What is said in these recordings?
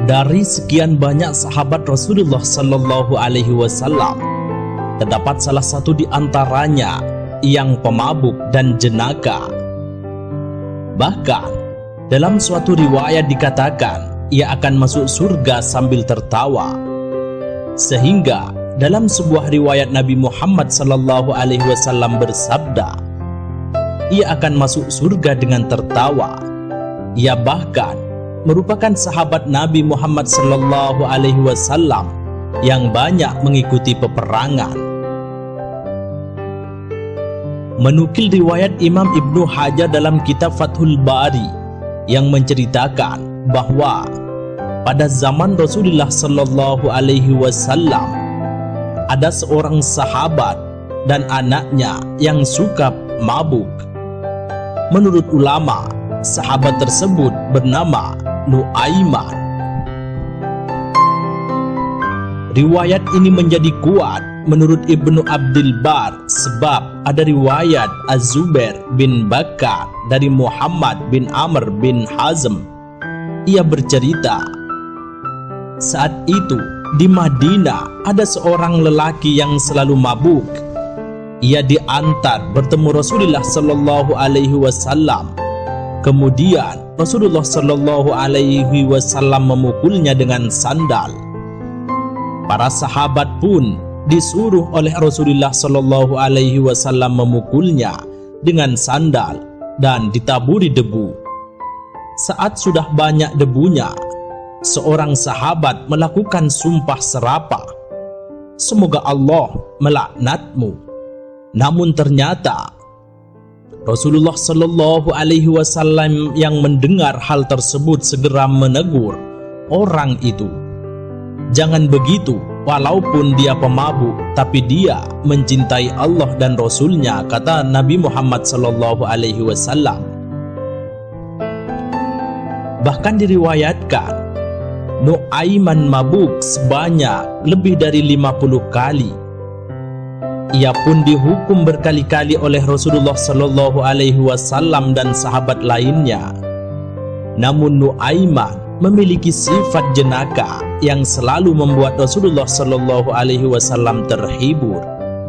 Dari sekian banyak sahabat Rasulullah Sallallahu Alaihi Wasallam, terdapat salah satu di antaranya yang pemabuk dan jenaka. Bahkan dalam suatu riwayat dikatakan ia akan masuk surga sambil tertawa. Sehingga dalam sebuah riwayat Nabi Muhammad Sallallahu Alaihi Wasallam bersabda, ia akan masuk surga dengan tertawa. Ia bahkan merupakan sahabat Nabi Muhammad Sallallahu Alaihi Wasallam yang banyak mengikuti peperangan. Menukil riwayat Imam Ibnu Hajar dalam kitab Fathul Bari yang menceritakan bahwa pada zaman Rasulullah Sallallahu Alaihi Wasallam ada seorang sahabat dan anaknya yang suka mabuk. Menurut ulama, sahabat tersebut bernama Nuaiman. Riwayat ini menjadi kuat menurut Ibnu Abdul Bar sebab ada riwayat Az-Zubair bin Bakar dari Muhammad bin Amr bin Hazm. Ia bercerita, saat itu di Madinah ada seorang lelaki yang selalu mabuk. Ia diantar bertemu Rasulullah Sallallahu Alaihi Wasallam. Kemudian Rasulullah Sallallahu Alaihi Wasallam memukulnya dengan sandal. Para sahabat pun disuruh oleh Rasulullah Sallallahu Alaihi Wasallam memukulnya dengan sandal dan ditaburi debu. Saat sudah banyak debunya, seorang sahabat melakukan sumpah serapah, semoga Allah melaknatmu. Namun ternyata Rasulullah Sallallahu Alaihi Wasallam yang mendengar hal tersebut segera menegur orang itu. Jangan begitu, walaupun dia pemabuk, tapi dia mencintai Allah dan Rasulnya, kata Nabi Muhammad Sallallahu Alaihi Wasallam. Bahkan diriwayatkan Nuaiman mabuk sebanyak lebih dari 50 kali. Ia pun dihukum berkali-kali oleh Rasulullah Sallallahu Alaihi Wasallam dan sahabat lainnya. Namun Nuaiman memiliki sifat jenaka yang selalu membuat Rasulullah Sallallahu Alaihi Wasallam terhibur.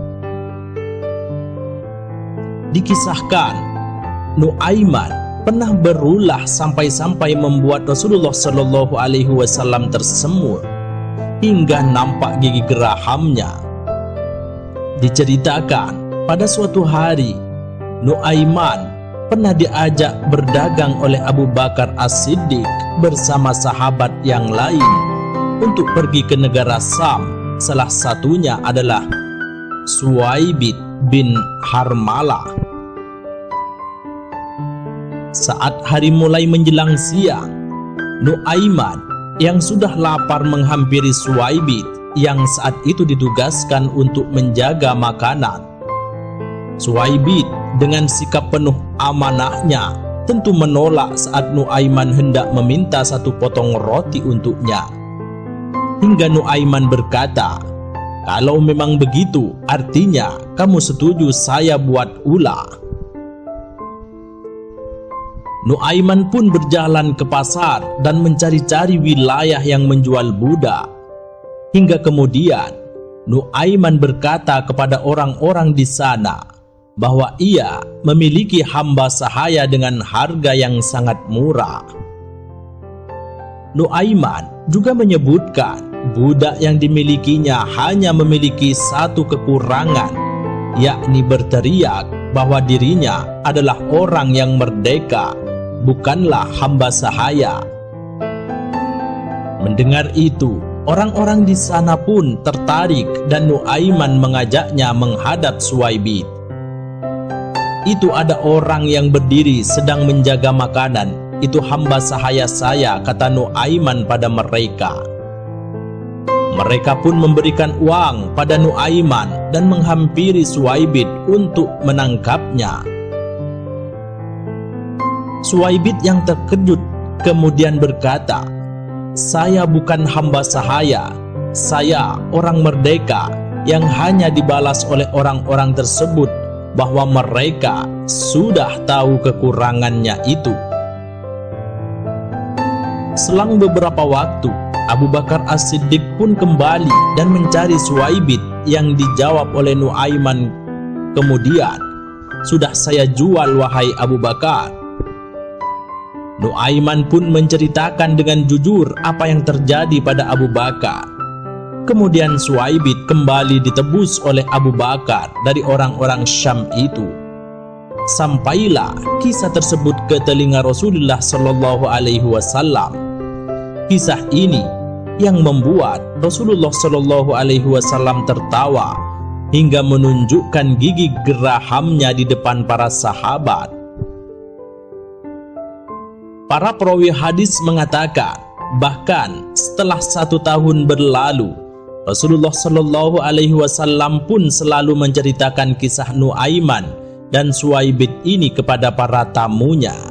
Dikisahkan Nuaiman pernah berulah sampai-sampai membuat Rasulullah Sallallahu Alaihi Wasallam tersemur hingga nampak gigi gerahamnya. Diceritakan pada suatu hari Nuaiman pernah diajak berdagang oleh Abu Bakar As-Siddiq bersama sahabat yang lain untuk pergi ke negara Sam. Salah satunya adalah Suwaibid bin Harmalah. Saat hari mulai menjelang siang, Nuaiman yang sudah lapar menghampiri Suwaibid yang saat itu ditugaskan untuk menjaga makanan. Suwaibid dengan sikap penuh amanahnya tentu menolak saat Nuaiman hendak meminta satu potong roti untuknya. Hingga Nuaiman berkata, kalau memang begitu, artinya kamu setuju saya buat ulah. Nuaiman pun berjalan ke pasar dan mencari-cari wilayah yang menjual budak. Hingga kemudian Nuaiman berkata kepada orang-orang di sana bahwa ia memiliki hamba sahaya dengan harga yang sangat murah. Nuaiman juga menyebutkan budak yang dimilikinya hanya memiliki satu kekurangan, yakni berteriak bahwa dirinya adalah orang yang merdeka, bukanlah hamba sahaya. Mendengar itu, orang-orang di sana pun tertarik dan Nuaiman mengajaknya menghadap Suwaibid. Itu ada orang yang berdiri sedang menjaga makanan, itu hamba sahaya saya, kata Nuaiman pada mereka. Mereka pun memberikan uang pada Nuaiman dan menghampiri Suwaibid untuk menangkapnya. Suwaibid yang terkejut kemudian berkata, saya bukan hamba sahaya, saya orang merdeka yang hanya dibalas oleh orang-orang tersebut bahwa mereka sudah tahu kekurangannya itu. Selang beberapa waktu, Abu Bakar As-Siddiq pun kembali dan mencari Suwaibit, yang dijawab oleh Nuaiman kemudian, "Sudah saya jual wahai Abu Bakar." Nuaiman pun menceritakan dengan jujur apa yang terjadi pada Abu Bakar. Kemudian Suwaibit kembali ditebus oleh Abu Bakar dari orang-orang Syam itu. Sampailah kisah tersebut ke telinga Rasulullah Shallallahu Alaihi Wasallam. Kisah ini yang membuat Rasulullah Shallallahu Alaihi Wasallam tertawa hingga menunjukkan gigi gerahamnya di depan para sahabat. Para perawi hadis mengatakan, bahkan setelah 1 tahun berlalu, Rasulullah Shallallahu Alaihi Wasallam pun selalu menceritakan kisah Nuaiman dan Suwaibit ini kepada para tamunya.